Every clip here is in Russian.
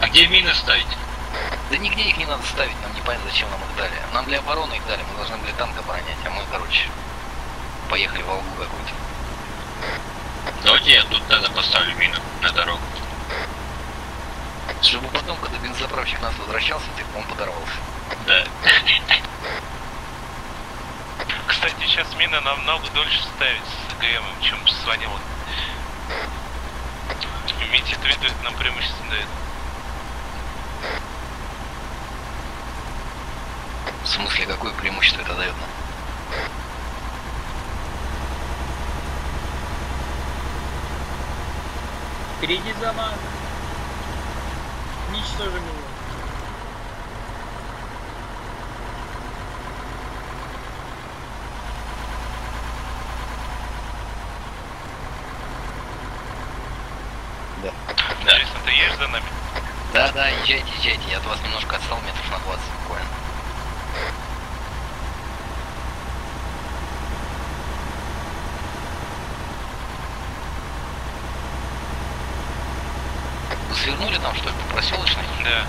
А где мины ставить? Да нигде их не надо ставить, нам непонятно, зачем нам их дали. Нам для обороны их дали, мы должны были танк оборонять, а мы, короче, поехали в Волгу какую-то. Давайте я тут тогда поставлю мину на дорогу. Чтобы потом, когда бензозаправщик нас возвращался, он подорвался. Да. Кстати, сейчас мины намного дольше ставить с ГМом, чем с ванилой. Имейте в виду, это нам преимущественно дает. В смысле, какое преимущество это дает нам? Впереди замок. Уничтожим его. Да. Да. Джейсон, ты едешь за нами? Да, езжайте, я от вас немножко отстал, метров на 20 буквально. Вы свернули там, что ли, по проселочной? Да.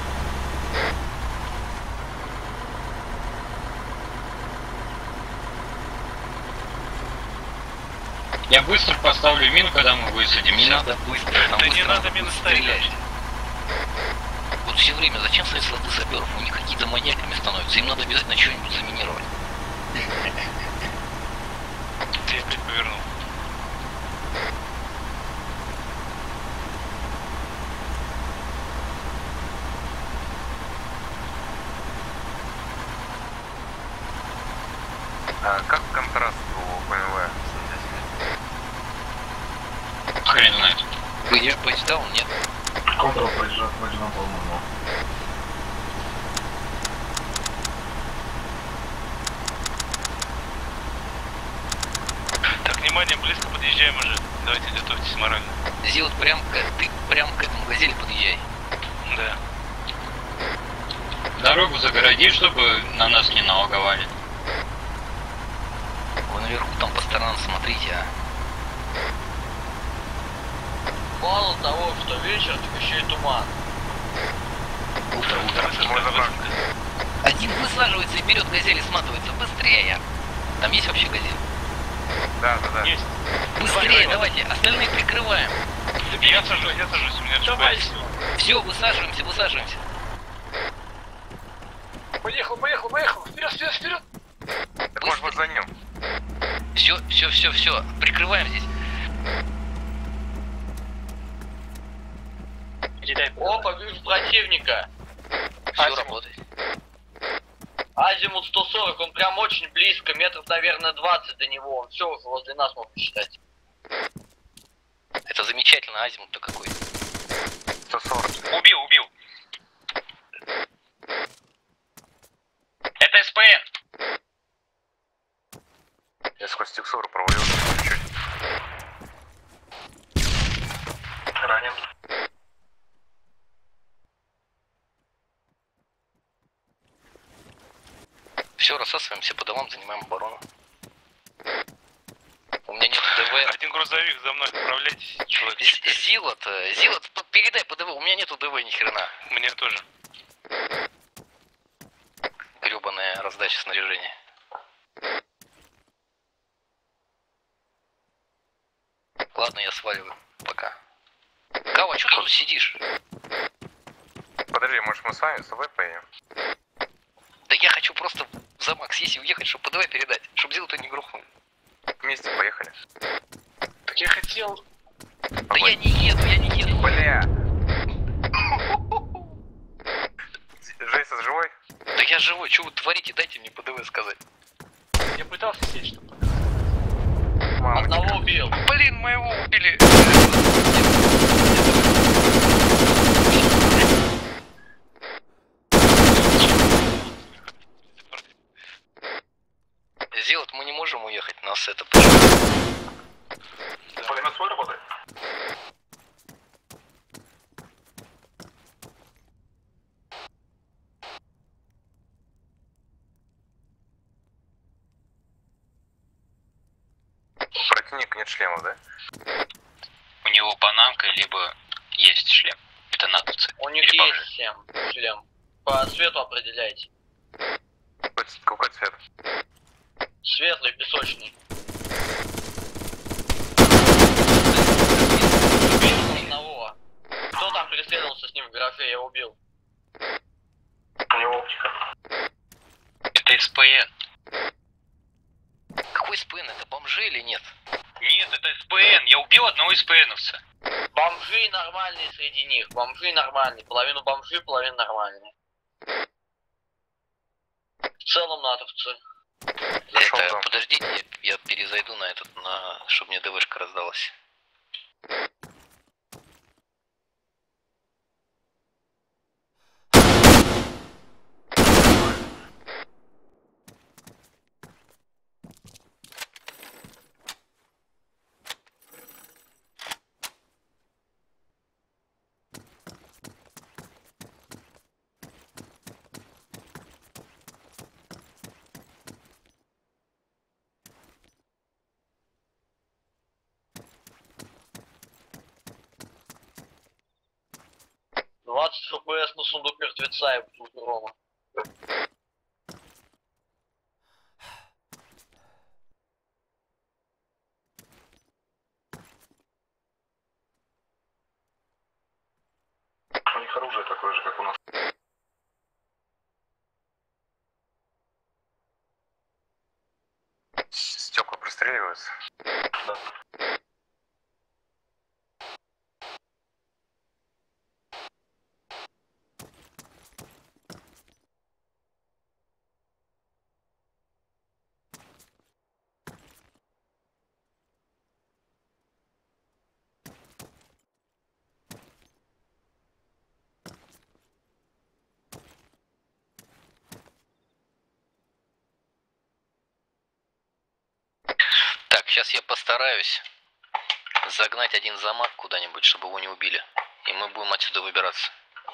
Я быстро поставлю мину, когда мы высадимся. Не надо быстро, нам Да быстро не надо мины ставить. стрелять. Вот все время, зачем ставить слоты саперов? У них какие-то маньяками становятся, им надо обязательно что-нибудь заминировать. Ты опять повернул. А как контраст у ПМВ? Хрен знает. Я почитал, нет? Контрол пройдено, по-моему. Так, внимание, близко подъезжаем уже. Давайте готовьтесь морально. Зил, ты прям к этому газели подъезжай. Да. Дорогу загороди, чтобы на нас не налоговали. Вы наверху там по сторонам смотрите, а. Мало того, что вечер, так еще и туман. Утро. Можно брать. Один высаживается и вперед газели сматывается. Быстрее! Там есть вообще газель? Да. Есть. Быстрее, давайте, остальные прикрываем. Я сажусь, у меня Давай, GPS. Все, высаживаемся. поехал, вперед! Так может быть за ним. Все, прикрываем здесь. Опа, вижу противника. Все работает. Азимут 140, он прям очень близко, метров, наверное, 20 до него. Он все уже возле нас, можно считать. Это замечательно, азимут-то какой. 140. Убил. Это СПН. Я сквозь текстуру провалился чуть-чуть. Ранен. Все, рассасываемся по домам, занимаем оборону. У меня нет ДВ. Один грузовик за мной, отправляйтесь, человек. Зилот, передай по ДВ, у меня нету ДВ ни хрена. Мне тоже. Гребаная раздача снаряжения. Ладно, я сваливаю. Пока. Кава, что ты тут сидишь? Подожди, может мы с вами с тобой поедем? Да я хочу просто в замок съесть и уехать, чтобы ПДВ передать, чтобы Зилоту не грохнул. Вместе поехали. Так я хотел... Да я не еду. Бля! Джейсон живой? Да я живой, что вы творите, дайте мне ПДВ сказать. Я пытался сесть, чтобы... Мама, Одного убил. Блин, моего убили. Зилот, мы не можем уехать, нас это... пулемет свой работает? Противник нет шлема, да? У него панамка, либо есть шлем. Это натовцы. У них Или есть 7 шлем. По цвету определяйте. Какой цвет? Светлый, песочный. Убил одного. Кто там переследовался с ним в гараже, я убил. У него оптика. Это СПН. Какой СПН? Это бомжи или нет? Нет, это СПН. Я убил одного СПНовца. Бомжи нормальные среди них. Бомжи нормальные. Половину бомжи, половину нормальные. В целом натовцы. Зашел в Это, дом. подождите, я перезайду на этот, чтобы мне ДВшка раздалась. ФПС на сундук мертвеца и бутылку рома. У них оружие такое же, как у нас. Стекла простреливаются. Да. Так, сейчас я постараюсь загнать один замок куда-нибудь, чтобы его не убили. И мы будем отсюда выбираться.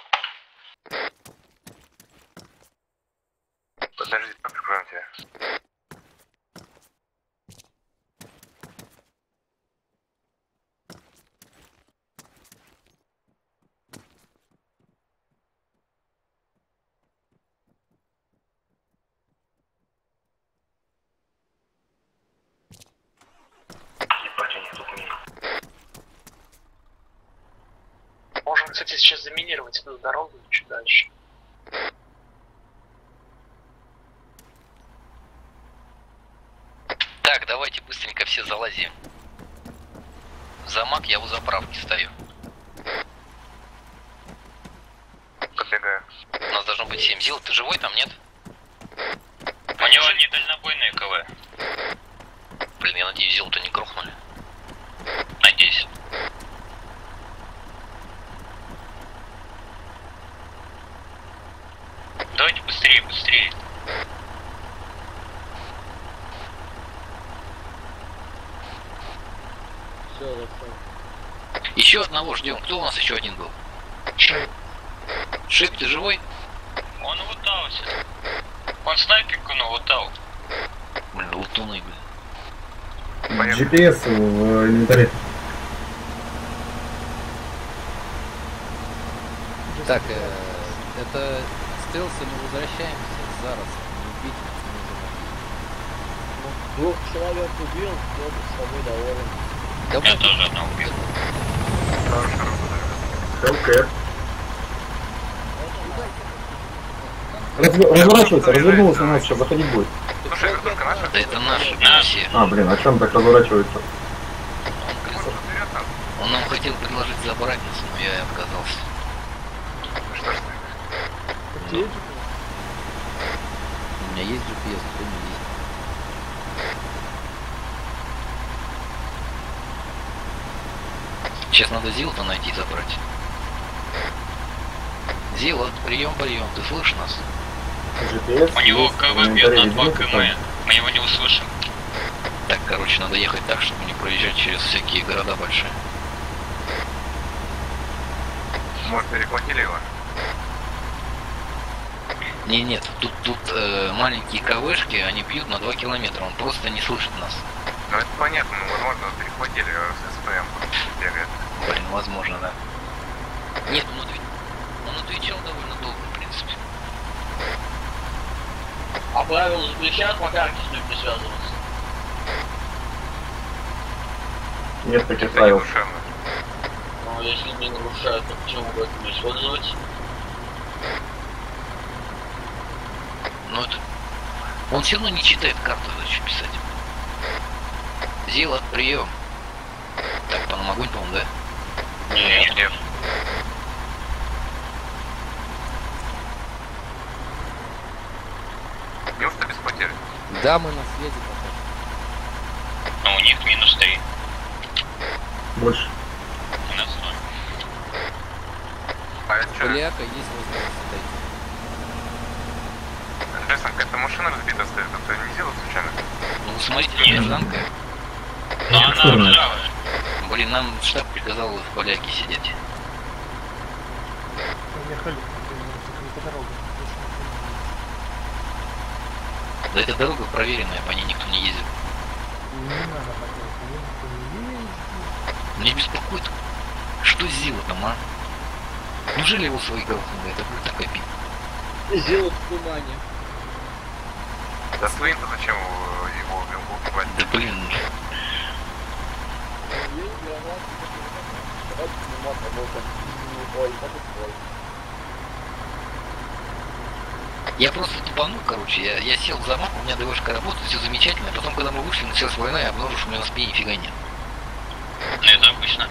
Подожди, прикроем тебя. Ебать, у них тут мин. Можем, кстати, сейчас заминировать эту дорогу чуть дальше. Так, давайте быстренько все залазим. Замок я у заправки стою. Подбегаю. У нас должно быть 7. Зил, ты живой там, нет? У него не дальнобойные КВ. Блин, я надеюсь, Зил-то не грохнули. Надеюсь. Давайте быстрее, быстрее. Еще одного ждем. Кто у нас еще один был? Шип, ты живой? Он лутался. Он снайперку налутал. Блин, лутуны, блин. GPS в инвентаре. Так, это стелс, и мы возвращаемся зараз. Не убить, Двух человек убил, кто с собой доволен. да Я тоже одного убил. Хелкэт. Разворачивается, развернулась на нас, сейчас заходить будет. Слушай, вертушка наша? Да это наши, Наш. все. А, блин, а чем так разворачивается? Может, вперед там? Он нам хотел предложить забрать нас, но я и отказался. Что ж ты? У меня есть GPS, кто не есть. Сейчас надо Зил-то найти и забрать. Зил, прием, ты слышишь нас? GPS. У него есть в КВ бьет инвентаре, на 2 видите, км. там? Мы его не услышим. Так, короче, надо ехать так, чтобы не проезжать через всякие города большие. Может, перехватили его? Нет, тут маленькие КВшки, они бьют на 2 километра, он просто не слышит нас. Ну, это понятно, ну, возможно, перехватили с СПМ. Бегает. Блин, возможно, да. Нет, он отвечал довольно долго, в принципе. А правила запрещают по карте с людьми связываться? Нет таких Это правил. недушевно. Ну, если не нарушают, то почему бы это не использовать? Но это... Он все равно не читает карту, зачем писать. Зила, прием. Так, по нам огонь, по-моему, да? Нет. Нет. Неужто без потерь? Да, мы на связи пока. Но у них -3. Больше. У нас 0. А это что? Поляка есть возможность отойти. Джейсон, какая-то машина разбита стоит, это не дело случайно? Ну, смотрите, Нет. гражданка. Но она ржавая. Блин, нам штаб приказал в поляке сидеть. Да эта дорога проверенная, по ней никто не ездит. Меня беспокоит, что Зила там, а? Неужели его свои грохнули? Это будет так обидно. Зил в тумане. Да своим-то зачем его убивать? Да блин, я просто тупанул, короче, я сел в замок, у меня ДВшка работает, все замечательно, а потом, когда мы вышли, началась война, я обнаружил, что у меня на спине нифига нет. Ну это обычно.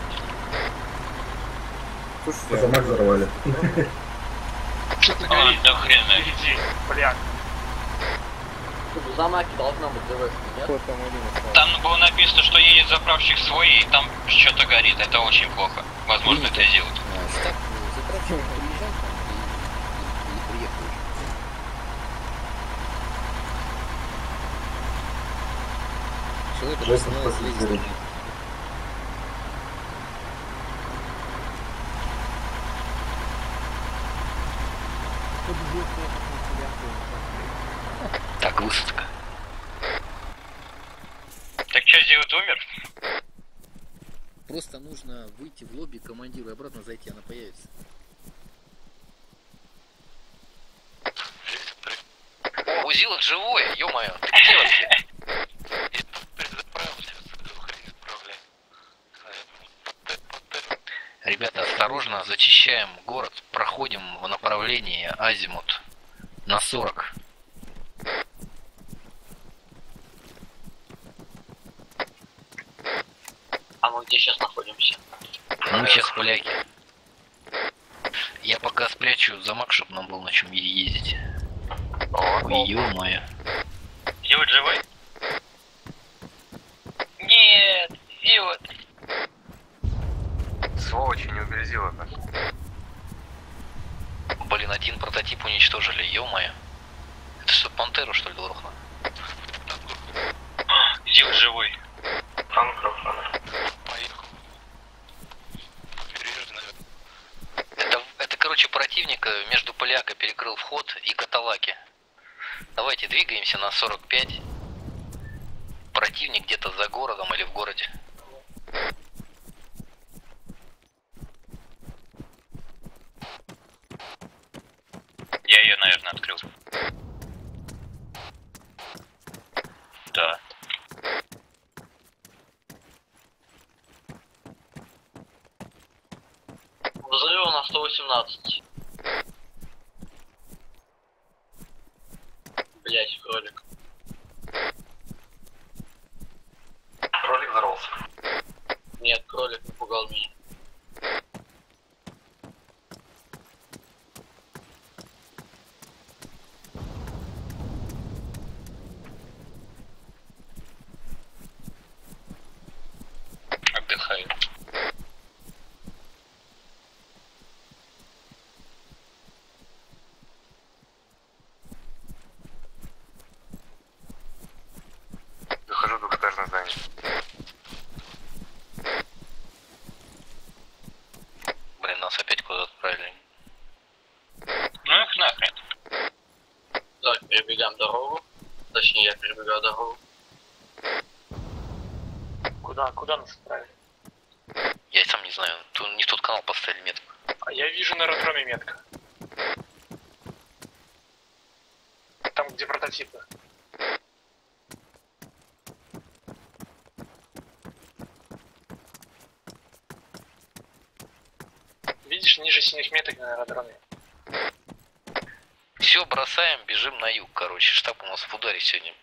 Замок взорвали. Что ты А, говоришь? да хрена. Иди, бляк. В замке должна быть ДВ, нет? Там было написано, что едет заправщик свой, и там что-то горит. Это очень плохо. Возможно, это сделают. Штаб заправщик приезжал там или приехал уже? Человек Джейсон посылает хочет слезть. сгореть. Так, высадка. Так что, сделают, умер? Просто нужно выйти в лобби командиру и обратно зайти, она появится. О, Зила живой, ё-моё, ты где вообще? Ребята, осторожно, зачищаем город, проходим в направлении Азимут на 40. А мы где сейчас находимся? Мы сейчас поляки. Я пока спрячу замок, чтобы нам было на чем ездить. Ой, ё-моё. Зилот живой? Нет, Зилот. Сволочи не убили Зила-то. Блин, один прототип уничтожили, ё-моё. Это что, Пантеру, что ли, грохнуло? Зилот живой. Это, короче, противник между поляка перекрыл вход и каталаки. Давайте двигаемся на 45. Противник где-то за городом или в городе. Я ее, наверное, открыл. Да. Взрыва на 118. Блять, кролик. Кролик взорвался. Нет, кролик напугал меня. Отдыхаю. Захожу в двухэтажное здание. Блин, нас опять куда-то отправили. Ну их нахрен. Так, перебегаем дорогу. Точнее, я перебегаю дорогу. Куда нас отправили? Я сам не знаю, что не в тот канал поставили метку. А я вижу на аэродроме метка. Там, где прототипы. Видишь, ниже синих меток на аэродроме. Все, бросаем, бежим на юг, короче. Штаб у нас в ударе сегодня.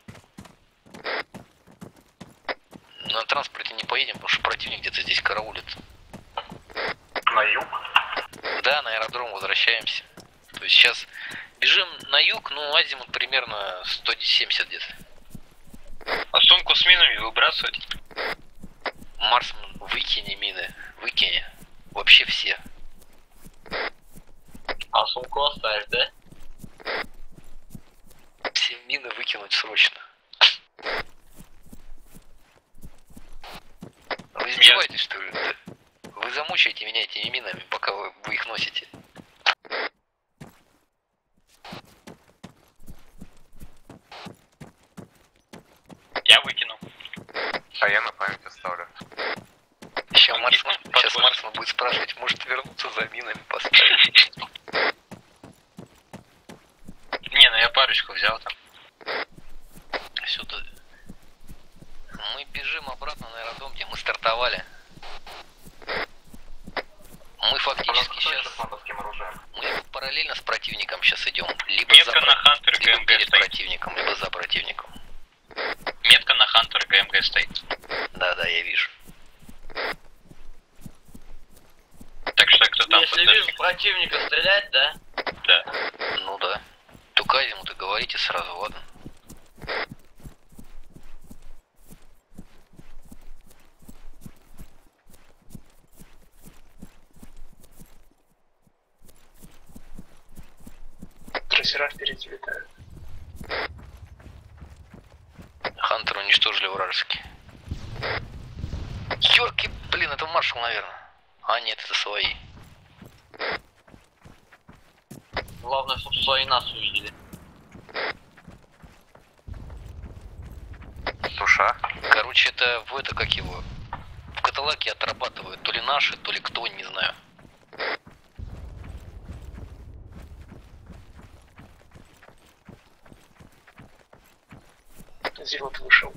На транспорте не поедем, потому что противник где-то здесь караулит. На юг? Да, на аэродром возвращаемся. То есть сейчас бежим на юг, ну, азимут примерно 170 где-то. А сумку с минами выбрасывать? Марс, выкини мины, выкини. Вообще все. А сумку оставишь, да? Все мины выкинуть срочно. Вы издеваетесь, что ли? Да? Вы замучаете меня этими минами, пока вы их носите. Я выкину. А я на память оставлю. Сейчас Марсман будет спрашивать, может вернуться за минами поставить. Не, ну я парочку взял там. Сюда. Мы бежим обратно на аэродром, где мы стартовали. Мы фактически сейчас... Мы параллельно с противником сейчас идем. Либо Метка на Хантер и либо ГМГ перед стоит. противником, либо за противником. Метка на Хантер и ГМГ стоит. Да, я вижу. Так что кто там Если вижу противника стрелять, да? Да. Ну да. Только азимуты говорите сразу, ладно? Трассера впереди летают. Хантер уничтожили вражеский. Ёрки, блин, это маршал, наверное. А нет, это свои. Главное, чтобы свои нас увидели. Душа? Короче, это как его, в каталаге отрабатывают то ли наши, то ли кто, не знаю. Зилот вышел.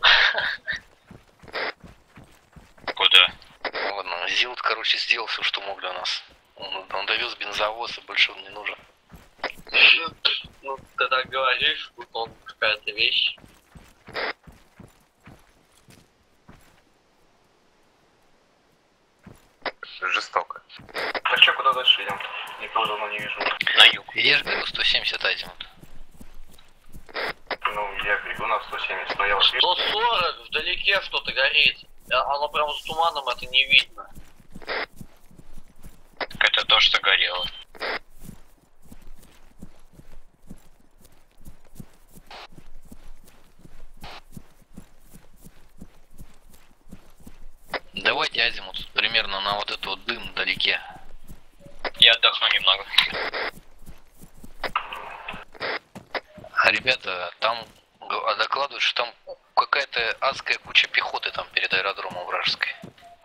Куда? Ладно, Зилд, короче, сделал все, что мог для нас. Он довез бензовоз, и больше он не нужен. Ну, ты так говоришь, выполнил какая-то вещь. Жестоко. А что, куда дальше идем? Никого давно не вижу. На юг. Я же говорю, 170 азимут. Ну, я бегу на 170, но я вас вижу. 140, вдалеке что-то горит. Оно прям с туманом, это не видно. Это то, что горело. Давайте азимут примерно на вот эту вот дым вдалеке. Я отдохну немного. А ребята, там докладывают, что там какая-то адская куча пехоты там перед аэродромом вражеской.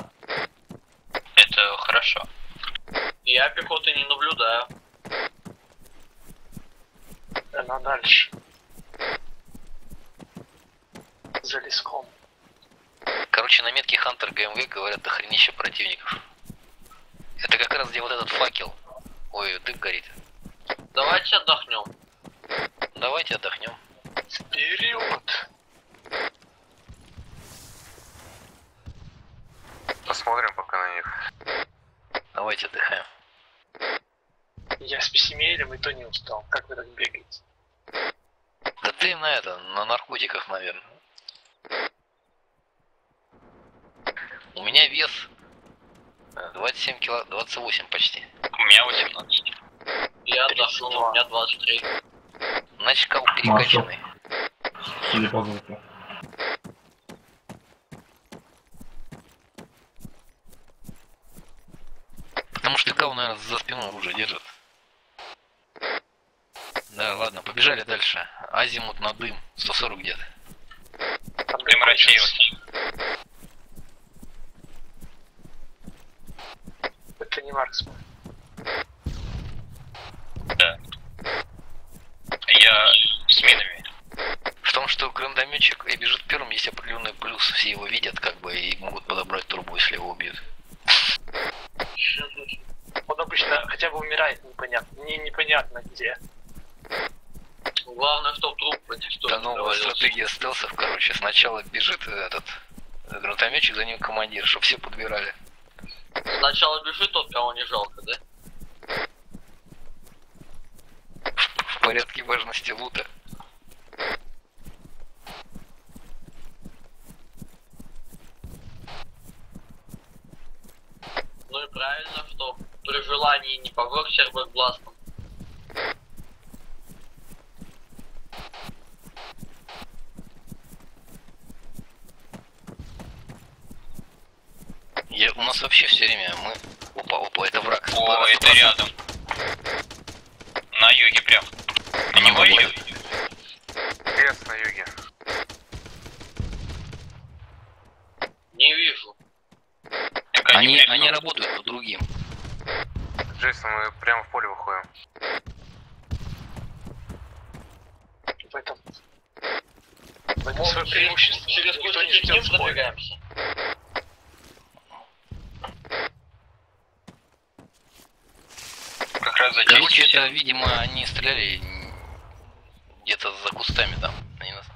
Это хорошо. Я пехоты не наблюдаю. Она дальше. За леском. Короче, на метке Хантер ГМВ говорят дохренища противников. Это как раз где вот этот факел. Ой, дым горит. Давайте отдохнем. Давайте отдохнем. Вперед! Посмотрим пока на них. Давайте отдыхаем. Я с пессимейлем и то не устал. Как вы так бегаете? Да ты на наркотиках, наверное. У меня вес 27 кило, 28 почти. У меня 18. Я отдохнул, у меня 23. Значит, кого перекачанный. Судя по звуку. Потому что кого, наверное, за спиной уже держит. Да, ладно, побежали дальше. Азимут на дым, 140 где-то. Дым рассеивается. Это Марксман. Да. Я с минами. В том, что гранатометчик и бежит первым, есть определенный плюс. Все его видят, как бы, и могут подобрать трубу, если его убьют. Он обычно хотя бы умирает непонятно где. Главное, чтобы труп никто Да, не новая провалился. стратегия стелсов, короче. Сначала бежит этот гранатометчик, за ним командир, чтобы все подбирали. Сначала бежит тот, кого не жалко, да? В порядке важности лута. Ну и правильно, что при желании не поврок сербогластом. У нас вообще все время мы... Опа, это враг. О, это рядом. На юге прям. Ты не воюй. Лес на юге. Не вижу. Так Они работают по другим. Джейсон, мы прямо в поле выходим. В этом Может, свое преимущество. через Никто какой-то не ждет день в поле. продвигаемся. Как раз за Короче, это, видимо, они стреляли где-то за кустами там. Они нас...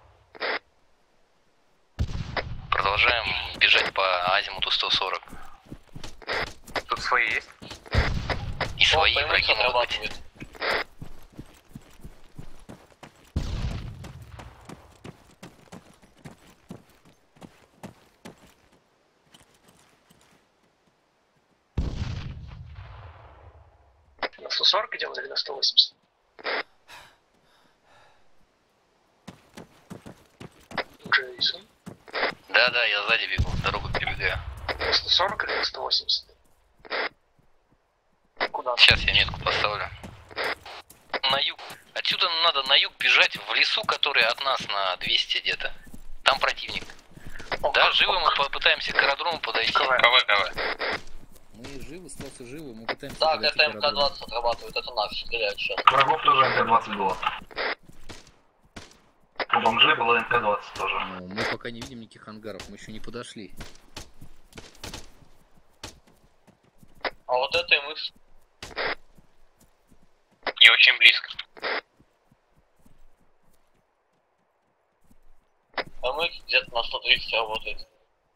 Продолжаем бежать по азимуту 140. Тут свои есть? И свои О, враги могут быть. отрабатывает. На 140 идем или на 180? Джейсон. Да, я сзади бегу, дорогу перебегаю. На 140 или на 180? Куда? Сейчас я метку поставлю. На юг. Отсюда надо на юг бежать в лесу, который от нас на 200 где-то. Там противник. Да, живо мы попытаемся к аэродрому подойти. КВ. Мы живы, стелсы живы, мы пытаемся... Так, подойти это к аэродрому. МК-20 отрабатывает, это наши стреляют сейчас. Врагов тоже МК-20 было. У бомжей было МК-20 тоже. Ну, мы пока не видим никаких ангаров, мы еще не подошли. А вот это и мы. И очень близко. А мы где-то на 130 работает.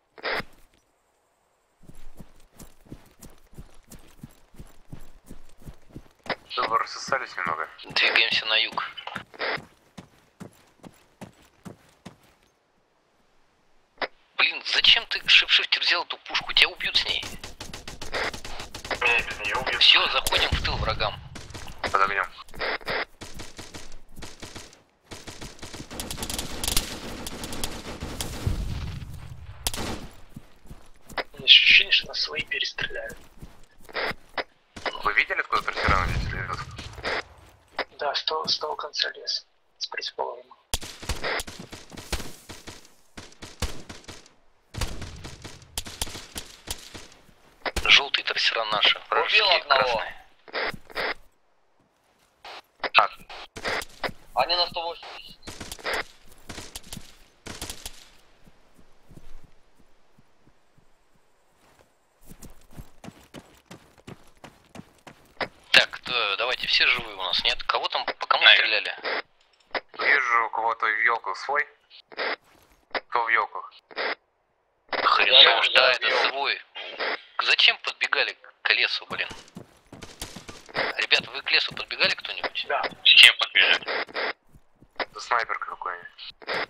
Что, вы рассосались немного? Двигаемся на юг. Блин, зачем ты, шипшифтер, взял эту пушку? Тебя убьют с ней. Меня без нее убьют. Все, заходим в тыл врагам. Под огнем. У меня ощущение, что нас свои перестреляют. Вы видели, откуда трассераны здесь идут? Да, с того конца леса. С предположим. Желтые трассера наши, вражеские, одного. красные. Они на 180. Так, давайте, все живые у нас, нет? Кого там, по кому стреляли? Вижу у кого-то в елках свой. Кто в елках? Хрен уж, да, я это убил. свой. Зачем подбегали к лесу, блин? Ребята, вы к лесу подбегали кто-нибудь? Да. С чем подбежать? Это снайперка какой-нибудь.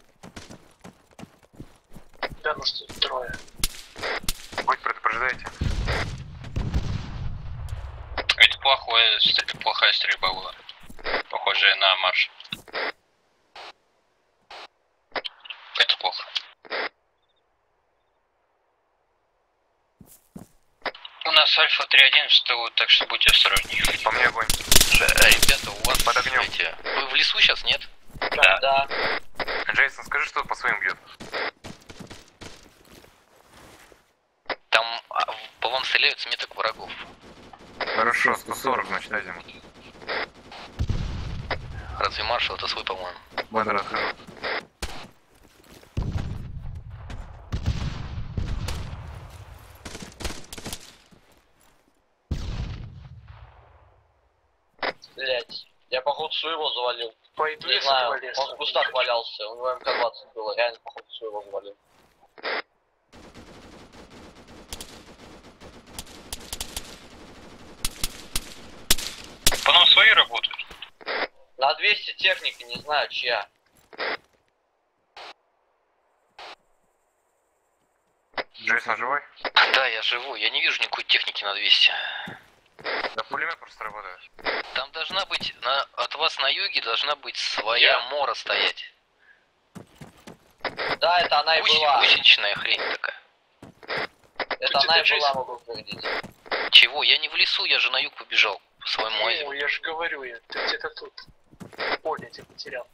Да, ну что, трое. Хоть предупреждайте. Это плохая стрельба была. Похожая на марш. Это плохо. У нас Альфа 3-1 в СТУ, так что будьте осторожнее. По мне огонь. Ребята, у вас, Под огнем. вы в лесу сейчас, нет? Да. Да. Джейсон, скажи, что по своим бьют. Там по вам стреляют с меток врагов. Хорошо, 140, значит, азимут. Разве маршал это свой, по-моему? Бандер отхожу. Блять, я походу своего завалил. Пойду Не я знаю, с этого он в кустах валялся, у него МК-20 было, реально походу своего завалил. По нам свои работают. На 200 техники, не знаю чья. Джейсон живой? Да, я живу, я не вижу никакой техники на 200. Да пулемет просто работает. Там должна быть, от вас на юге должна быть своя мора стоять. Да, это она и была. Гусеничная хрень такая. Это она и была, могу утвердить. Чего? Я не в лесу, я же на юг побежал по своему Ну, азимуту. я же говорю, ты где-то тут. Поле тебя потерял.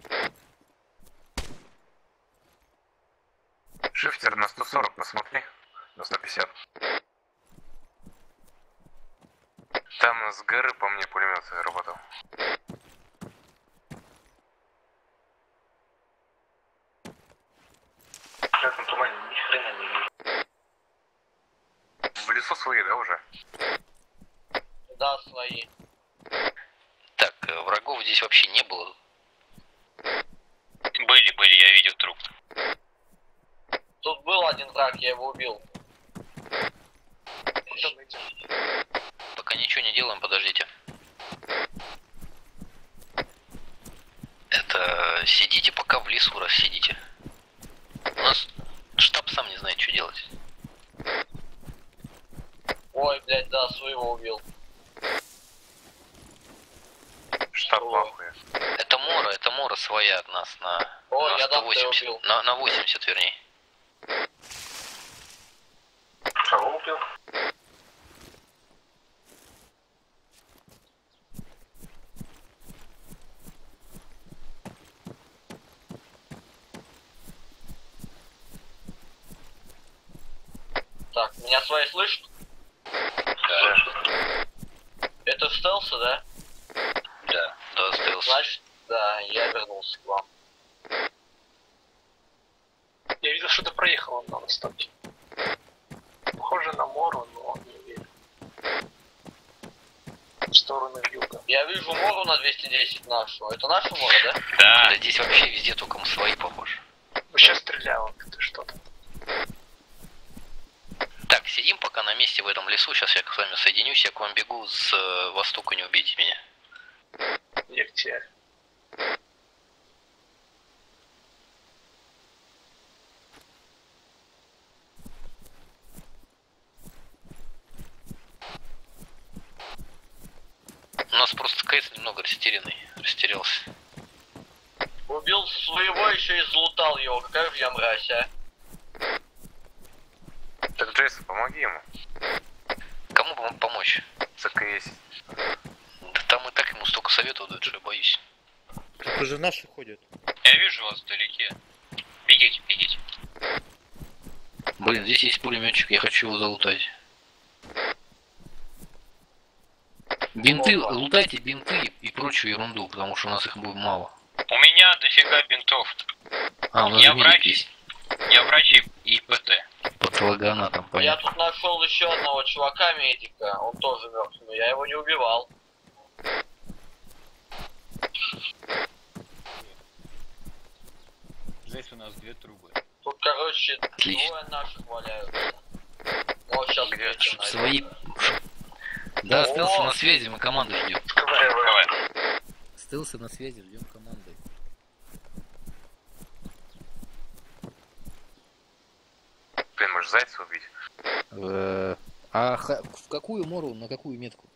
Шифтер на 140, посмотри. На 150. Там с горы по мне пулемет работал. В этом тумане ни хрена не вижу. В лесу свои, да, уже? Да, свои. Так, врагов здесь вообще не было. Были, я видел труп. Тут был один враг, я его убил. Куда мы идем? Пока ничего не делаем, подождите. Это сидите пока в лесу, раз сидите. У нас штаб сам не знает, что делать. Ой, блядь, да, своего убил. Штаб лахуя. Это мора своя от нас на, Ой, на я там 180, убил. на 80 вернее. Кого убил? Так, меня свои слышат? Да. Это стелса, да? Да, стелс. Значит, да, я вернулся к вам. Я видел, что ты проехал на востоке. Похоже на Мору, но не уверен. В сторону юга. Я вижу мору на 210 нашу. Это наша мора, да? Да, здесь вообще везде только свои похожи. Ну, сейчас стрелял, это что-то. Так, сидим пока на месте в этом лесу, сейчас я с вами соединюсь, я к вам бегу с востока, не убейте меня. Я к тебе. У нас просто КС немного растерялся. Убил своего, еще и залутал его. Какая же я мразь, а? Так, Джейсон, помоги ему. Кому помочь? ЦКС. Да там и так ему столько советов дают, что я боюсь. Тут уже наши ходят. Я вижу вас вдалеке. Бегите. Блин, здесь есть пулеметчик, я хочу его залутать. Бинты, лутайте бинты и прочую ерунду, потому что у нас их будет мало. У меня дофига бинтов. А, у нас Я же врач. есть. Я врач и ПТ. Патологоанатом, там Я понятно. тут нашел еще одного чувака медика. Он тоже мертв, но я его не убивал. Здесь у нас 2 трубы. Тут, короче, Отлично. двое наших валяются. Вот сейчас Чтоб свои... Да, остался на связи, мы команду ждем. Давай. Стелсы на связи, ждем команды. Блин, может зайца убить? В какую мору, на какую метку?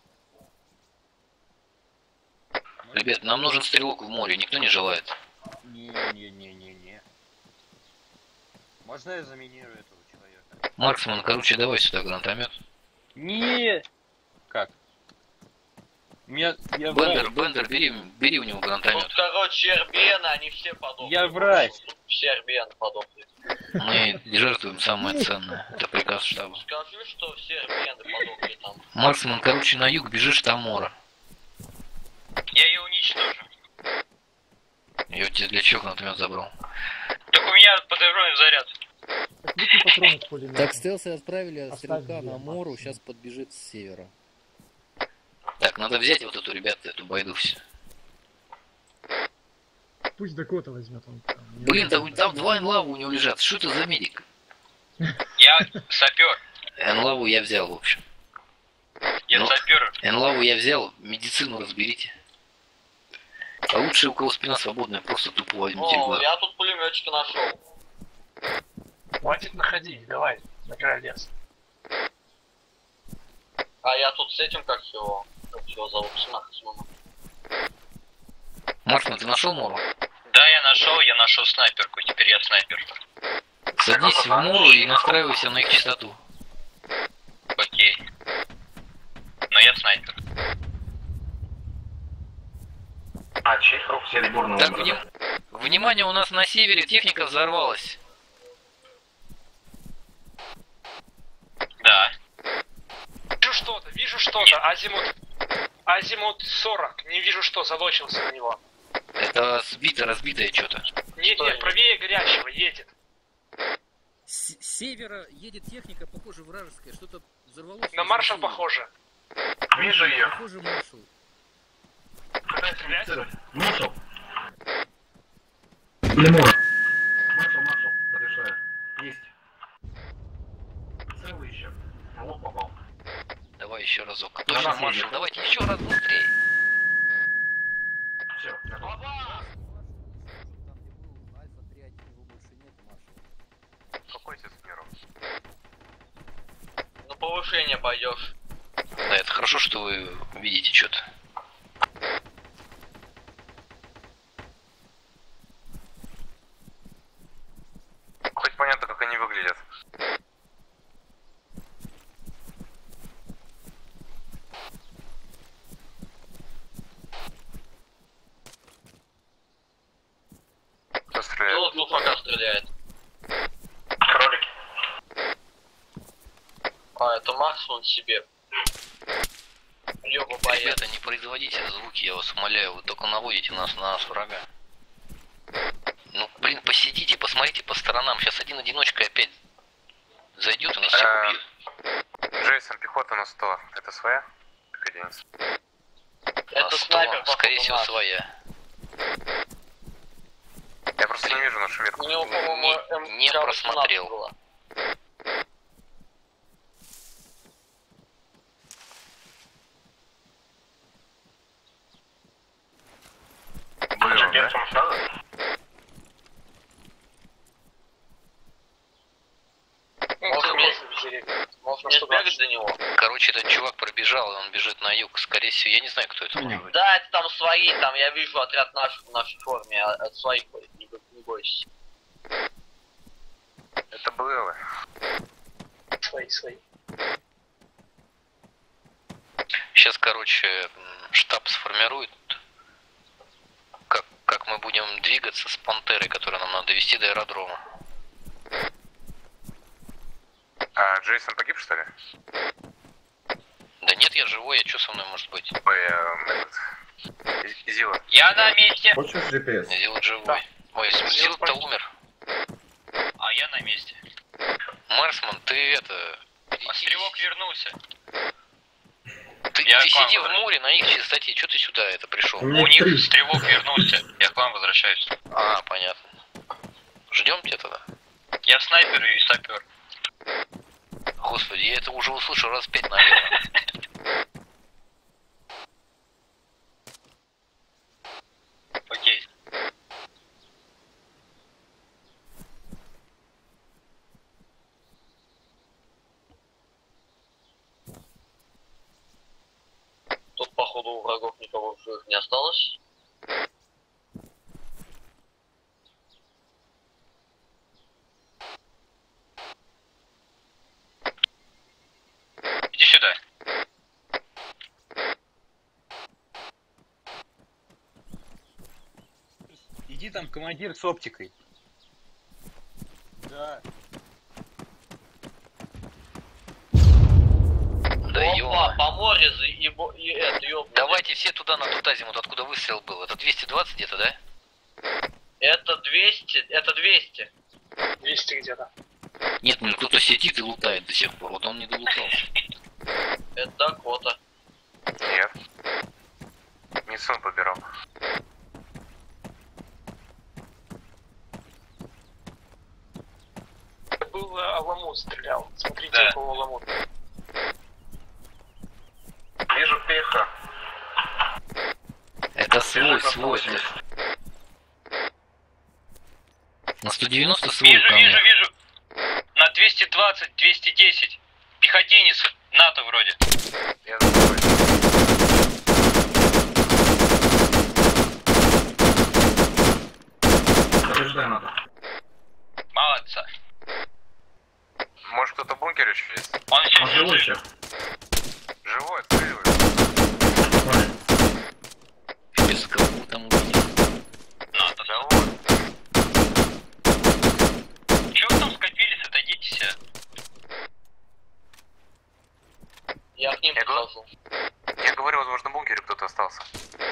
Ребят, нам нужен стрелок в море, никто не желает. Не. Можно я заминирую этого человека? Марксман, короче, давай сюда гранатомет. Не. Как? Бендер, бери у него гранатомет. Тут, короче, РБН, они все подохли. Я врач. Все РБН подохли. Мы жертвуем самое ценное. Это приказ штаба. Скажи, что все РБН подохли там. Марсман, короче, на юг бежишь там Мора. Я ее уничтожу. Я у тебя для чего гранатомет забрал? Так у меня подожженный заряд. Так, стелсы отправили стрелка на Мору, сейчас подбежит с севера. Так, надо взять вот эту, ребята, эту байдусь. Пусть Дакота возьмет он. Блин, там два энлаву у него лежат. Что это за медик? Я сапер. Энлаву я взял, в общем. Я сапер. Энлаву я взял, медицину разберите. А лучше, у кого спина свободная, просто тупо возьмите. О, я тут пулеметчика нашел. Хватит находить, давай, набирай лес. А я тут с этим, как его зовут, Смахсманом. Марсман, ты нашел Мору? Да, я нашел снайперку, теперь я снайпер. Садись в Мору и настраивайся на их частоту. Окей. Но я снайпер. А, чей рук серебряный Так, умер? внимание, у нас на севере техника взорвалась. Да. Вижу что-то, азимут 40, не вижу что, залочился на него. Это разбитое что-то. Нет, правее горячего едет. С севера едет техника, похоже, вражеская, что-то взорвалось. На маршал похоже. Вижу ее. Похоже, маршал. Куда стрелять? Маршал. Или Мора. Маршал, подъезжаю. Есть. Целый еще. А вот попал. Давай еще разок. Точно, маршал, давайте еще раз быстрее. Все, готов. Какой тебе с миром? На повышение пойдешь. Да, это хорошо, что вы видите что-то. Хоть понятно, как они выглядят. Кто стреляет? Тут пока стреляет. Кролики. А, это Марсман себе. Ёба боец. Ребята, не производите звуки, я вас умоляю, вы только наводите нас на врага. Ну, блин, посидите, посмотрите по сторонам. Сейчас один одиночка опять зайдет и нас всех убьет. Джейсон, пехота на 100. Это своя? Как единица? Это 100, снайпер, скорее походу, всего, наш. своя. Я просто не вижу нашу У ветку. него, по-моему, Не МК-18 просмотрел. было. Было, да? Можно не бегать до него. Короче, этот чувак пробежал, и он бежит на юг. Скорее всего, я не знаю, кто это может быть. Да, это там свои, там я вижу отряд наших в нашей форме, от своих, не бойтесь. Это было. Свои. Сейчас, короче, штаб сформирует, как мы будем двигаться с Пантерой, которую нам надо довести до аэродрома. А Джейсон погиб, что ли? Да нет, я живой, а что со мной может быть? Зила. Я на месте. Хочешь GPS? Зилот живой. Ой, Зилот-то умер. А я на месте. Марсман, ты это... А стрелок вернулся. Ты Я к вам сиди в возвращаюсь. море на их частоте, что ты сюда это пришел? У них стрелок вернулся. Я к вам возвращаюсь. А, понятно. Ждем тебя тогда. Я снайпер и сапер. Господи, я это уже услышал раз 5, наверное. Окей. Тут, походу, у врагов никого в живых не осталось. Иди сюда. Иди там, командир с оптикой. Да. Да Опа, по морю и это, ёбаный. Давайте все туда, на тот азимут, откуда выстрел был. Это 220 где-то, да? Это 200, это 200. 200 где-то. Нет, ну кто-то сидит и лутает до сих пор. Вот он не долутался. Это Дакота. Нет. Не сон побирал. Это был Аламут стрелял. Смотрите, Да. по Аламуту. Вижу пеха. Это свой. На 190 свой Вижу, ко мне. вижу. На 220, 210. Пехотинец. НАТО вроде. Я за тобой. Побеждай надо. Молодца. Может кто-то в бункере еще есть? Он все Он живой еще. Живой, отстреливает. Без кого там увидел. НАТО. Да вот. Че вы там скопились? Отойдитесь. Я к ним Я говорю- подхожу. Я говорю, возможно, в бункере кто-то остался.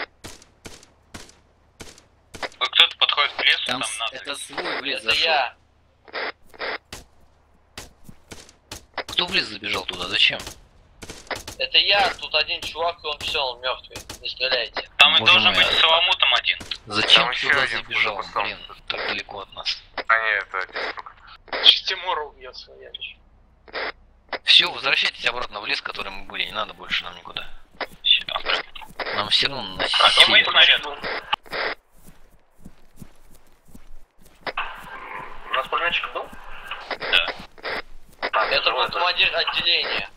Кто-то подходит к лесу, Там там НАТО. это свой в лес Это зашел. я. Кто в лес забежал туда? Зачем? Это я. Тут один чувак, и он все, он мертвый. Не стреляйте. Там и Боже должен мой, быть с Аламутом один. Зачем Там еще туда один забежал? куда кустом. Блин, так далеко от нас. А нет, это Дисрук. Сейчас Тимура убьет свой ящик. Все, возвращайтесь обратно в лес, в котором мы были. Не надо больше нам никуда. Нам все равно на А мы снаряд. У нас пулеметчик был? Да. Это был командир отделения.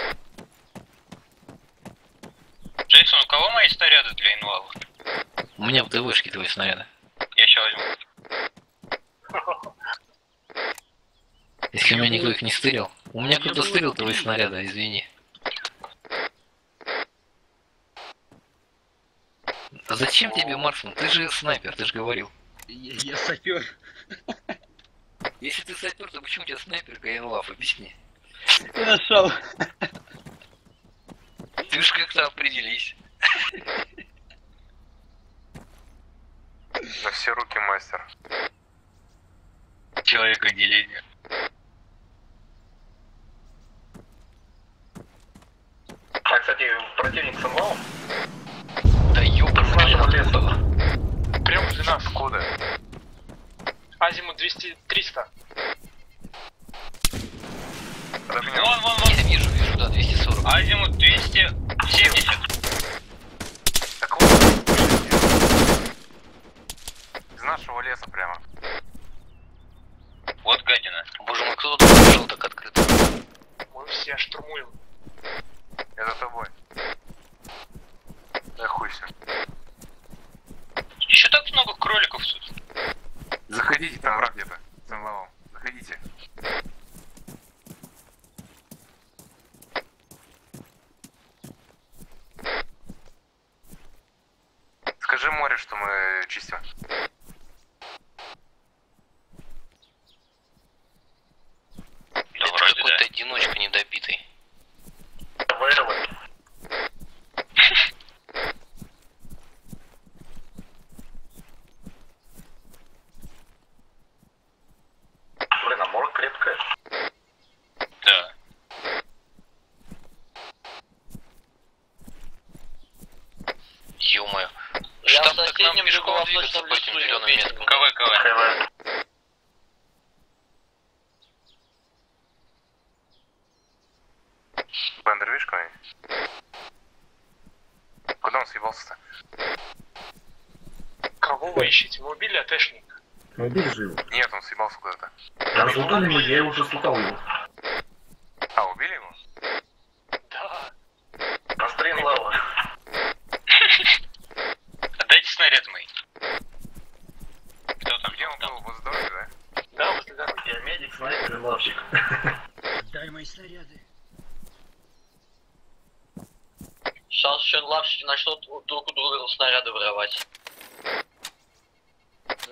Джейсон, у кого мои снаряды для инвалов? У меня в ТВшке твои снаряды. Я сейчас возьму. Если меня никто их не стырил. У меня кто-то стырил твои снаряды, извини. А зачем тебе, Марфин? Ты же снайпер, ты же говорил. Я сапер. Если ты сапер, то почему у тебя снайперка и инлав? Объясни. Ты нашел. Ты ж как-то определись. На все руки мастер. Человек отделения. А, кстати, противник с амбалом? Да ёпрст, откуда? Прям возле нас. Откуда? Азимут 200-300. Вон. Я вижу, да, 240. Азимут 270. Так вот. Из нашего леса прямо. Вот гадина. Боже мой, кто тут побежал так открыто? Мы все штурмуем. Я за тобой. Да хуй все. Еще так много кроликов тут. Заходите, там враг где-то. С амбалом. Заходите. Скажи море, что мы чистим. Это какой-то одиночка недобитый. Блин, а морг крепкая. Да. Ё-моё. Я в Штаб так нам соседнем пешком двигаться юго-восточном по этим лесу, зеленым убейте меткам. меня. КВ. Бендер, видишь кого-нибудь? Куда он съебался-то? Кого вы ищете? Мы убили АТшника. Мы убили же его. Нет, он съебался куда-то. Разлутали мы, я его уже слутал его. А, убили его? Да. Настрин лава. Отдайте снаряд мой. Кто там? Где он был? Возле дороги, да? Да, возле дороги. Я медик, снайпер и лавщик. Дай мои снаряды. Сейчас еще лавщики начнут друг у друга снаряды воровать.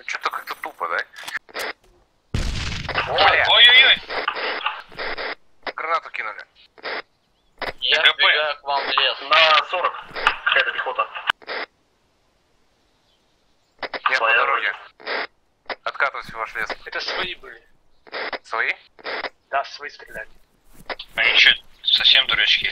подай. Ой-ой-ой! Гранату кинули. Я вбегаю к вам в лес. На 40. Какая-то пехота. Я по дороге. Откатываюсь в ваш лес. Это свои были. Свои? Да, свои стреляли. Они что, совсем дурачки?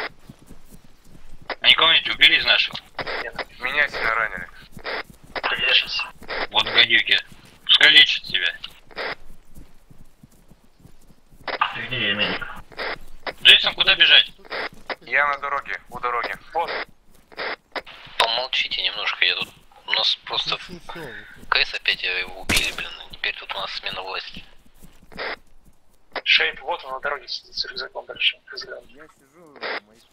Они кого-нибудь убили из нашего? Нет. Меня сильно ранили. Где сейчас? Вот гадюки. Пускай лечат тебя. Где я, медик? Джейсон, куда бежать? Я на дороге, у дороги. Вот. Помолчите немножко, я тут... У нас просто КС опять его убили, блин. Теперь тут у нас смена власти. Шейп, вот он на дороге сидит с рюкзаком большим. Взгляд. Я сижу на маяке.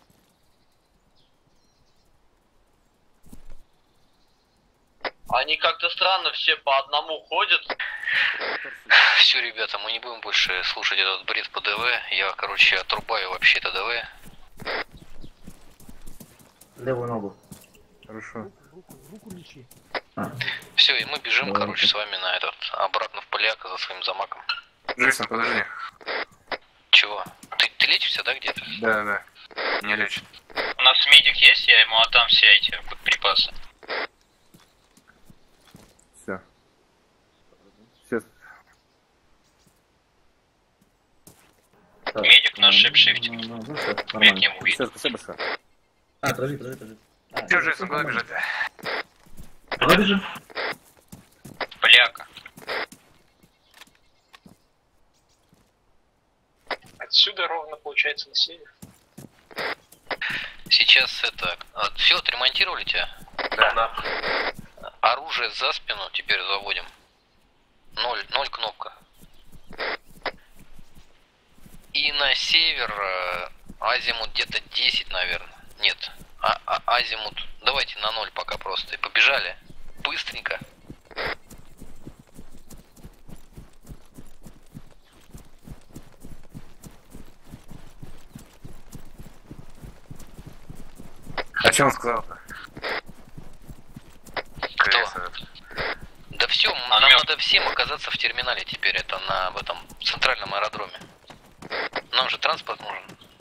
Они как-то странно все по одному ходят. Все, ребята, мы не будем больше слушать этот бред по ДВ. Я, короче, отрубаю вообще это ДВ. Левую ногу. Хорошо. Руку лечи. Все, и мы бежим, короче, с вами на этот, обратно в поляка за своим замаком. Джейсон, подожди. Чего? Ты лечишься, да, где-то? Да. Не лечит. У нас медик есть, я ему отдам все эти припасы. Все. Сейчас. Медик наш шип-шифтинг. Я к нему Все, спасибо большое. Подожди. Все, Джейсон, куда бежать? Куда бежим? Поляка. Отсюда ровно получается на север. Сейчас это... все, отремонтировали тебя? Да. Оружие за спину теперь заводим. 0 кнопка. И на север азимут где-то 10, наверное. Нет. Азимут. Давайте на 0 пока просто. И побежали. Быстренько. А что он сказал-то? Кто? Да все, нам надо всем оказаться в терминале теперь. Это в этом центральном аэродроме. Нам же транспорт нужен.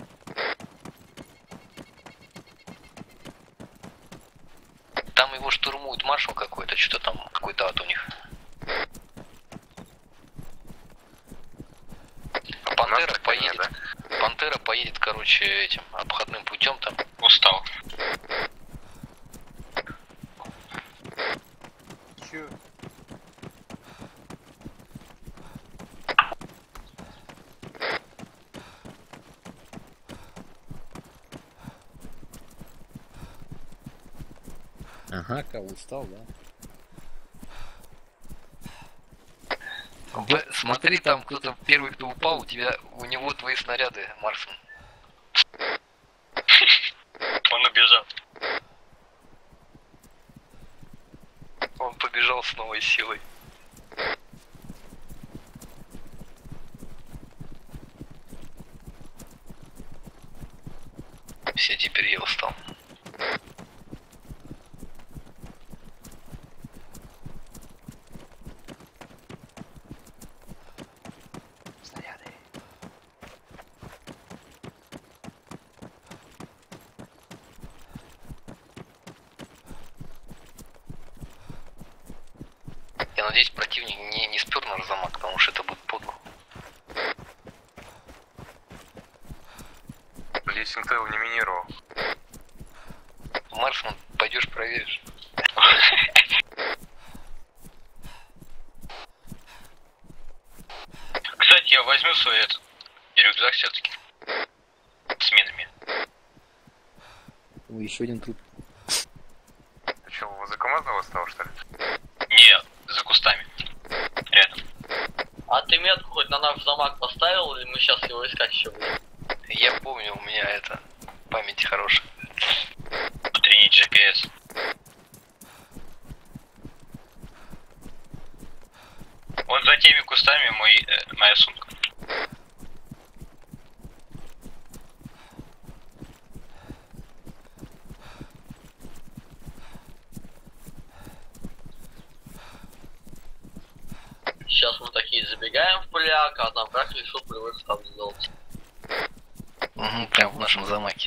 Там его штурмует маршал какой-то, что-то там, какой-то ад у них. А Пантера поедет. Да? Пантера поедет, короче, этим обходным путем там. Устал. Че? Ага, кого устал, да? Смотри, там кто-то первый, кто упал, у него твои снаряды, Марсон. Он убежал. Он побежал с новой силой. Все, теперь я устал. Я надеюсь, противник не спер наш замок, потому что это будет подло. Листинг его не минировал. Марсман, пойдешь проверишь. Кстати, я возьму свой этот рюкзак все-таки. С минами. Ой, еще один труп. Ты что, возле командного стал, что ли? Не, за кустами. Рядом. А ты метку хоть на наш замок поставил, или мы сейчас его искать еще будем? Я помню, у меня это память хорошая. Утренний GPS. Вот за теми кустами моя сумка. Забегаем в поляка, а там как решил привык там сделать. Угу, прям в нашем замаке.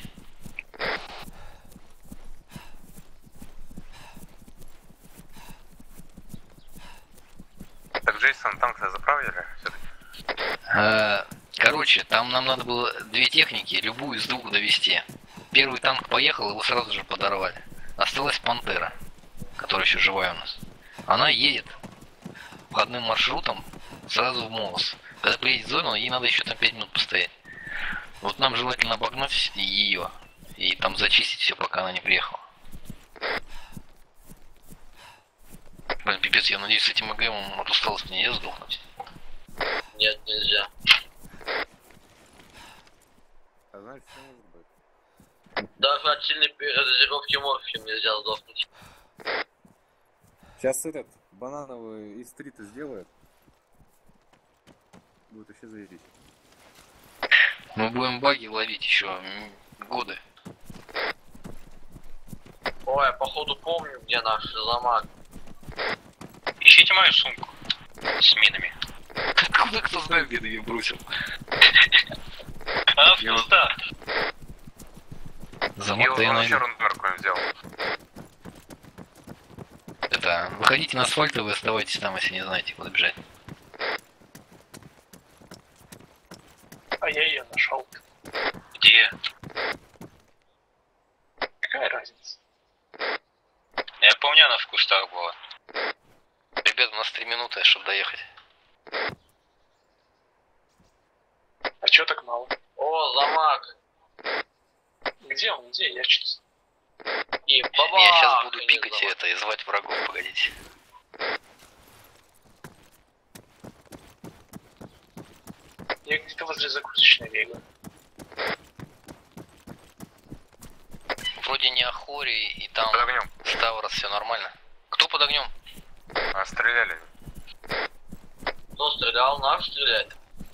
Так, Джейсон, танк-то заправили все-таки? Короче, там нам надо было 2 техники, любую из 2 довести. Первый танк поехал, его сразу же подорвали. Осталась Пантера, которая еще живая у нас. Она едет входным маршрутом сразу в МОЗ. Когда приедет зона, ей надо еще там 5 минут постоять. Вот нам желательно обогнать ее и там зачистить все, пока она не приехала. Блин, пипец, я надеюсь, с этим ЭГМом от усталости нельзя сдохнуть. Нет, нельзя. А значит, все может быть. Даже от сильной передозировки морфием нельзя сдохнуть. Сейчас этот банановый из стрита сделает. Будет вообще заявить. Мы будем баги ловить еще годы. Ой, я походу помню, где наш замок. Ищите мою сумку с минами. Откуда кто знает, где ты ее бросил? Она в кустах. Замок-то я найду. Взял. Это, выходите на асфальт и вы оставайтесь там, если не знаете, куда бежать. А я ее нашел. Где? Какая разница? Я помню, она в кустах была. Ребят, у нас 3 минуты, чтобы доехать. А чё так мало? О, замок. Где он? Где? Я что-то... И баба. Я сейчас буду пикать это и звать врагов, погодите. Я где-то возле загрузочной бегаю. Вроде не Ахори и там Под огнем. Ставрос, все нормально. Кто под огнем? А, стреляли. Кто стрелял? Наш стреляет.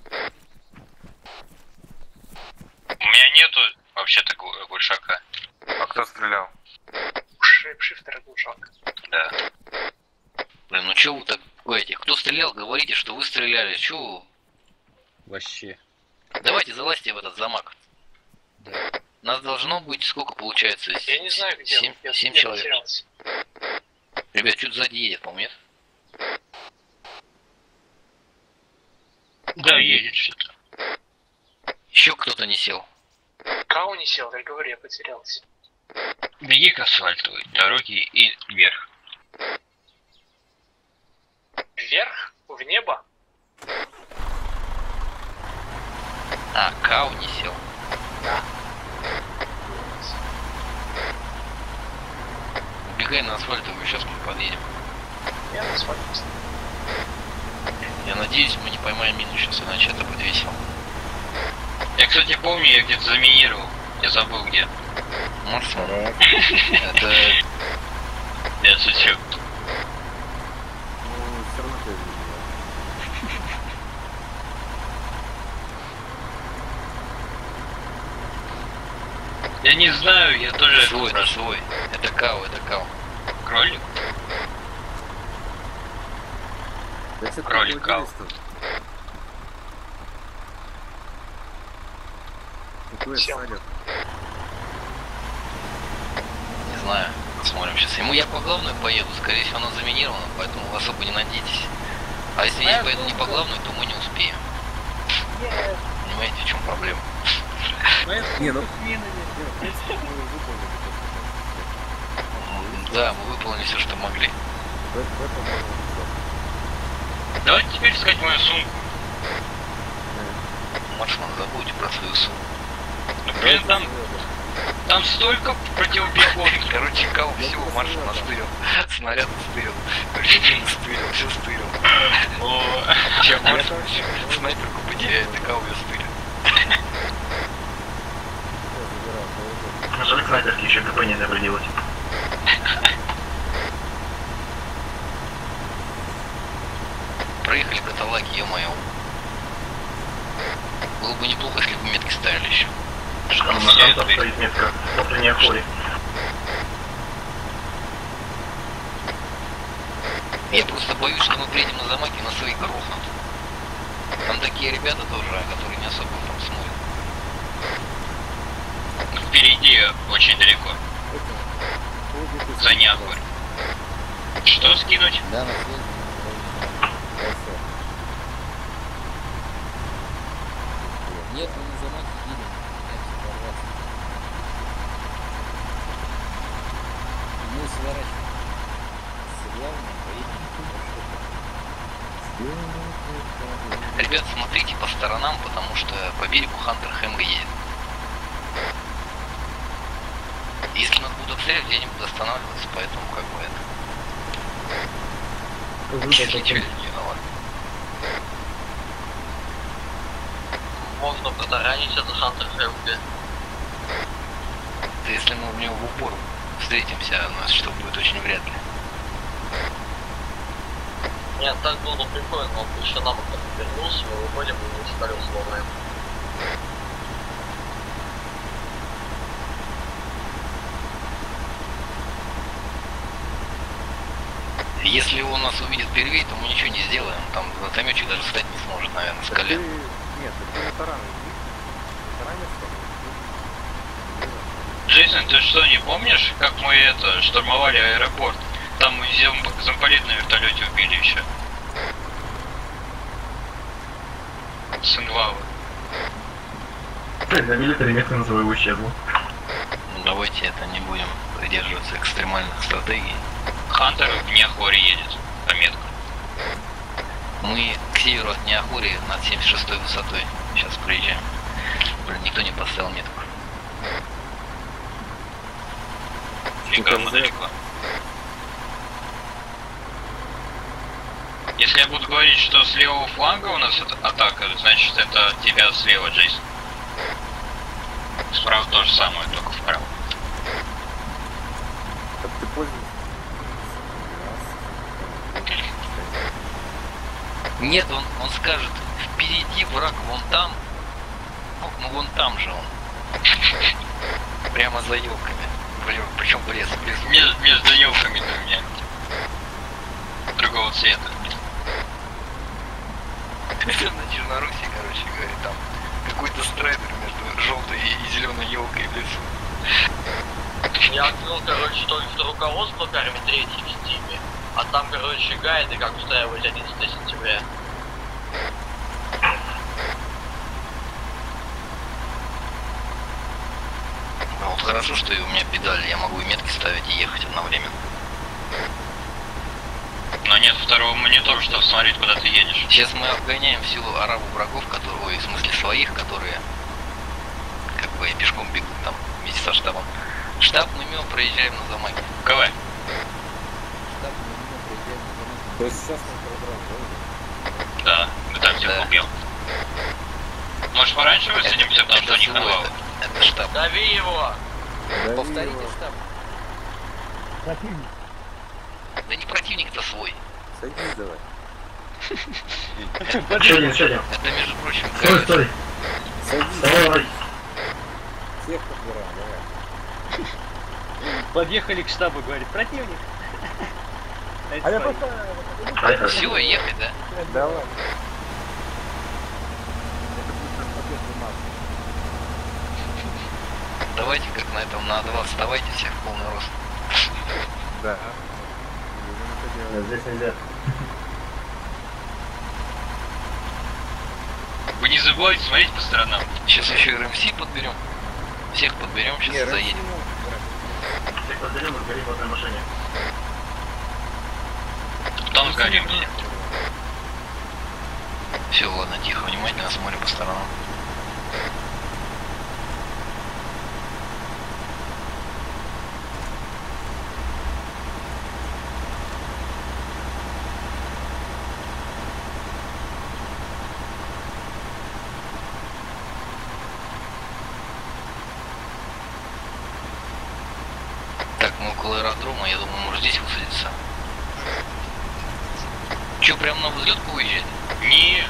У меня нету вообще-то глушака. А кто стрелял? Шифтер глушак. Да. Блин, ну чё вы так говорите? Кто стрелял, говорите, что вы стреляли. Чё вы? Вообще. Давайте залазьте в этот замок. Да. Нас должно быть, сколько получается? Я не знаю, где 7 он. 7 Я человек. потерялся. Ребят, что-то сзади едет, по-моему, нет? Да, едет что-то. Еще кто-то не сел. Кау не сел, я говорю, я потерялся. Беги к асфальтовой дороге и вверх. Вверх? В небо? А, Кау не сел. Убегай на асфальтовую, сейчас мы подъедем. Я на асфальте. Я надеюсь, мы не поймаем мину сейчас, иначе это будет весело. Я, кстати, помню, я где-то заминировал. Я забыл где. Может, это... Я шучу. Ну, все равно ты видел. Я не знаю, я тоже... Свой, это свой. Это Кау, это Кау. Кролик? Да что Кролик, Кау. Какой садят? Не знаю, посмотрим сейчас. Ему я по главной поеду, скорее всего она заминирована, поэтому особо не надейтесь. А если я поеду не по главной, то мы не успеем. Понимаете, в чем проблема? Не, ну... Да, мы выполнили все, что могли. Давайте теперь искать мою сумку. Маршман, забудьте про свою сумму. Ну, блин, там столько противопехотных. Короче, Кау всего Маршман стырил. Снаряд стырил. Резину стырил, все стырил. Чем Маршман снайперку потеряет, и Кау ее стырил. Жаль, снайперки еще КП не надо делать. Проехали каталаки, ё-моё. Было бы неплохо, если бы метки ставили еще. Там стоит метка, после не охоли. Я просто боюсь, что мы приедем на замок и на своих грохнут. Там такие ребята тоже, которые не особо там смотрят. Впереди очень далеко. За Неахорь. Что скинуть? Да, на связи. Нет, мы на замок едем. Мы сворачиваем. Ребят, смотрите по сторонам, потому что по берегу Хантер Хэмга едет. Если нас будут обстрелять, я не буду останавливаться, поэтому как бы это... Если что, не виноват. Можно протаранить это Хантер Хэмга. Если мы в него в упор встретимся, у нас что будет очень вряд ли. Нет, так было бы прикольно, он бы еще нам вернулся, мы выходим и не стали сломаем. Если он нас увидит первее, то мы ничего не сделаем. Там гранатометчик даже встать не сможет, наверное, с колен. Нет, это не тараны. Джейсон, ты что, не помнишь, как мы это штурмовали аэропорт? Там мы замполит на вертолете убили еще. Сын Лавы. На милитаре место назову исчезло. Ну, давайте это не будем придерживаться экстремальных стратегий. Хантер в Неахоре едет. Пометка. Мы к северу от Неахори над 76-й высотой. Сейчас приезжаем. Блин, никто не поставил метку. Фига мы далеко. Если я буду говорить, что с левого фланга у нас атака, значит это от тебя слева, Джейсон. Справа то же самое, только вправо. Как ты пользуешься? Нет, он скажет, впереди враг вон там. Ну вон там же он. Прямо за елками. Причем в лес. Между елками двумя. Другого цвета. Это на Черноруссии, короче говоря, там какой-то страйдер между желтой и зеленой елкой в лесу. Я открыл, короче, только руководство к армии 3 в Стиме, а там, короче, гайды, как устраивать 11 сентября. А вот хорошо, что и у меня педаль, я могу и метки ставить и ехать одновременно. Но нет второго монитора, чтобы смотреть, куда ты едешь. Сейчас мы обгоняем всю ораву врагов, которые, ой, в смысле своих, которые как бы пешком бегут там вместе со штабом. Штаб мы мимо проезжаем на замаке. КВ. Штаб мы мимо проезжаем на замок. То есть сейчас мы Да, мы там всех убил. Может пораньше высадимся, потому что у них навал. Это штаб. Дави его! Повторите штаб. Противник. Да не противник, это свой. Садись давай. Еще один. Это, между прочим, Стой. Садись. Давай. Всех подбираем, давай. Подъехали к штабу, говорит, противник. А я просто... все, ехать, да? Давай. Давайте как на этом на А2 вставайте всех в полный рост. Да. Здесь нельзя. Вы не забывайте смотреть по сторонам. Сейчас еще и РМС подберем. Всех подберем, сейчас заедем. Всех подберем и сгорим в одной машине. Там сгорим. Все, ладно, тихо, внимательно смотрим по сторонам. Так, мы около аэродрома, я думаю, может здесь высадиться. Че, прям на взлетку уезжать? Не.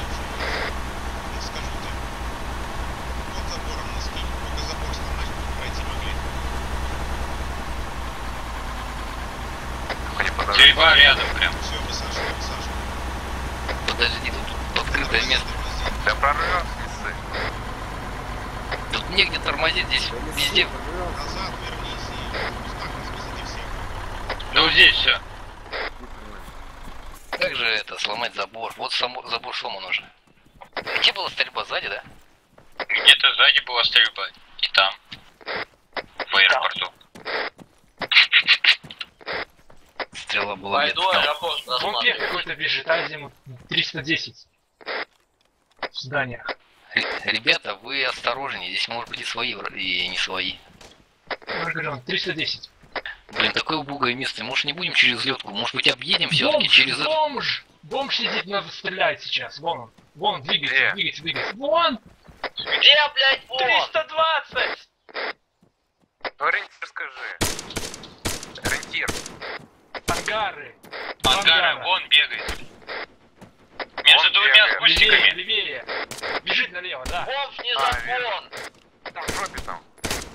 Стрельба рядом прям. Подожди, тут открытое место. Да прорвемся, не ссы. Тут негде тормозить, здесь везде. Ну здесь все. Как же это, сломать забор? Вот забор сломан уже. Где была стрельба, сзади, да? Где-то сзади была стрельба. И там. В аэропорту. Стрела была Пойду где-то там. аэропорт Вон рассматривать. пех какой-то бежит, Азимут 310. В зданиях. Ребята, вы осторожнее, здесь может быть и свои, и не свои. Я говорю, он 310. Блин, такое убогое место. Может, не будем через взлетку? Может быть, объедем все-таки через это? Бомж сидит, надо стрелять сейчас. Вон он. Вон, двигается, Где? двигается, двигается. Вон! Где, блядь, вон? 320! Ну, ориентир скажи. Ориентир. Ангары. Ангары, вон бегает. Между Он двумя бегает. кустиками. Левее. Бежит налево, да. Бомж не закон! Там, в жопе там.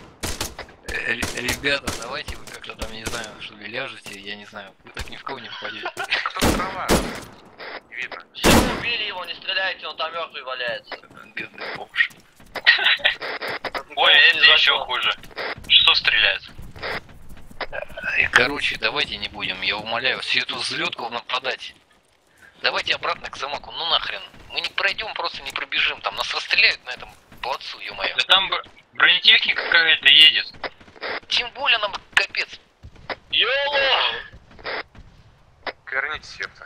Ребята, давайте вы как-то там, не знаю, что ли, ляжете, я не знаю. Вы так ни в кого не попадете. Кто-то трава. Не видно. Все, убили его, не стреляйте, он там мертвый валяется. Бедный бомж. Ой, Бомж это не еще закон. хуже. Что стреляет? Короче, давайте не будем, я умоляю, всю эту взлетку нападать. Давайте обратно к замку, ну нахрен. Мы не пройдем, просто не пробежим, там нас расстреляют на этом плацу, ё-моё. Да там бронетехника какая-то едет. Тем более нам капец. Ёло! Верните сердце.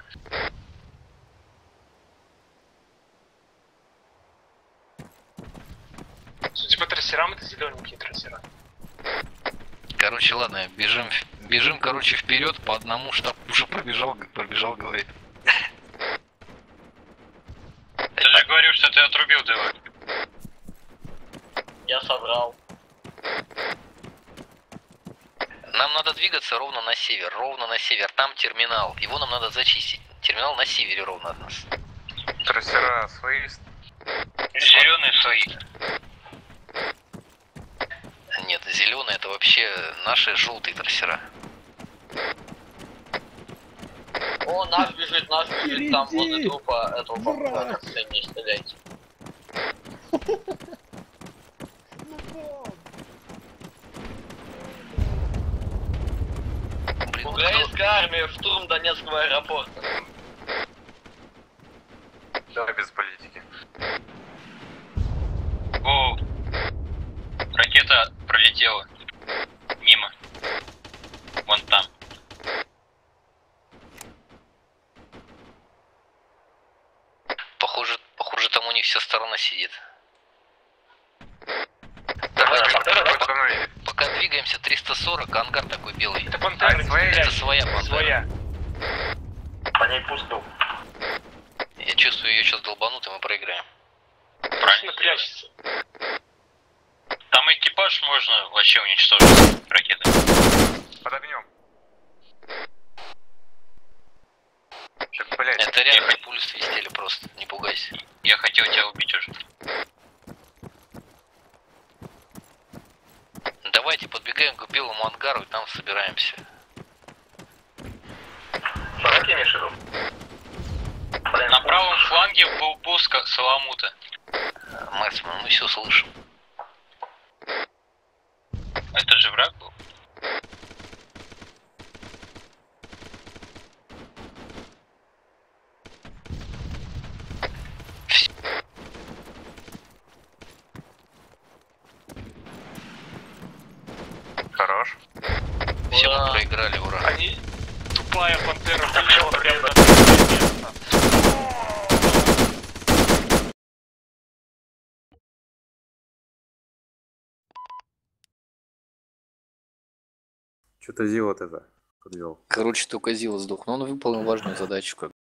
Судя по трассерам, это зелененькие трассера. Короче, ладно, бежим, короче, вперед по одному, штаб уже пробежал, говорит. Ты же говорил, что ты отрубил ДВ. Я соврал. Нам надо двигаться ровно на север, там терминал, его нам надо зачистить. Терминал на севере ровно от нас. Трассера свои. Зеленые свои. Нет, зеленые это вообще наши желтые трассера. О, наш бежит, там возле трупа этого бомжа, не стреляйте. Блин, Украинская армия, штурм Донецкого аэропорта. Да, без политики. О, ракета пролетела мимо. Вон там. Похоже, там у них вся сторона сидит. Пока двигаемся 340, ангар такой белый. Это пантера. Это своя пантера. Своя. По ней пусто. Я чувствую, ее сейчас долбанут, и мы проиграем. Правильно прячется. Там экипаж можно вообще уничтожить ракетой. Под огнем. Так, блядь. Это реально пули свистели просто, не пугайся. Я хотел тебя убить уже. Давайте подбегаем к белому ангару и там собираемся. Шароки имеешь в виду? На правом фланге был пуск Саламута. Максимум, мы все слышим. Это же враг был? Хорош. Все, мы проиграли, ура. Они... Тупая пантера. Что-то Зил вот это подвел. Короче, только Зил сдох, но он выполнил важную задачу, как